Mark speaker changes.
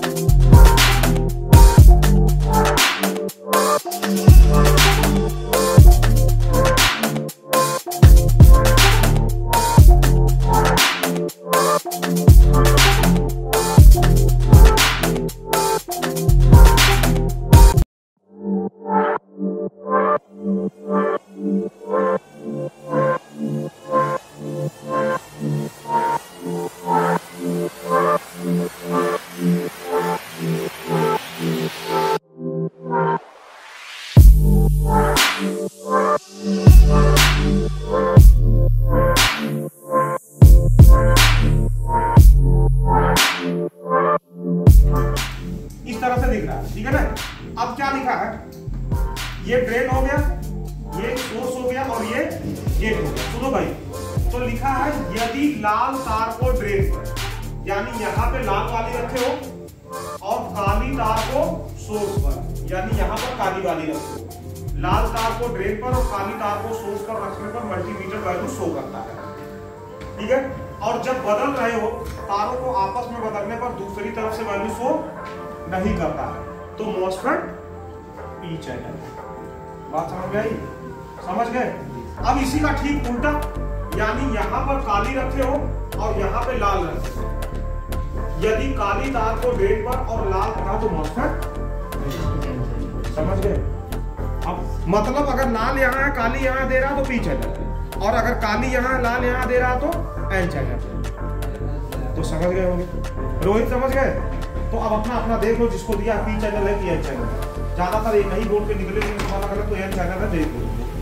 Speaker 1: ठीक है ना। अब क्या लिखा है, ये ड्रेन हो गया, ये सोर्स हो गया और ये गेट हो गया। सुनो भाई, तो लिखा है यदि लाल तार को ड्रेन पर, यानी यहाँ पे लाल वाली रखे हो और काली तार को सोर्स पर, यानी यहाँ पर काली वाली रखे हो। लाल तार को ड्रेन पर और काली तार को सोर्स पर रखने पर मल्टीमीटर वैल्यू शो करता है, ठीक है। और जब बदल रहे हो तारों को आपस में बदलने पर दूसरी तरफ से वैल्यू शो नहीं करता है, तो मॉसफेट पी चैनल। बात समझ में आई? समझ गए? अब इसी का ठीक उल्टा, यानी यहाँ पर काली रखे हो और यहाँ पे लाल रखे हो, यदि काली तार को ड्रेन पर और लाल रखा तो मॉसफेट। समझ गए? अब मतलब अगर लाल यहाँ है काली यहाँ दे रहा तो पी चैनल, और अगर काली यहाँ लाल यहाँ दे रहा तो एन चैनल। तो समझ गए होंगे? रोहित समझ गए? तो अब अपना अपना देख लो, जिसको दिया पी चैनल है कि एन चैनल है। ज्यादातर एक ही बोर्ड पे निकले तो एन चैनल है, देख लो।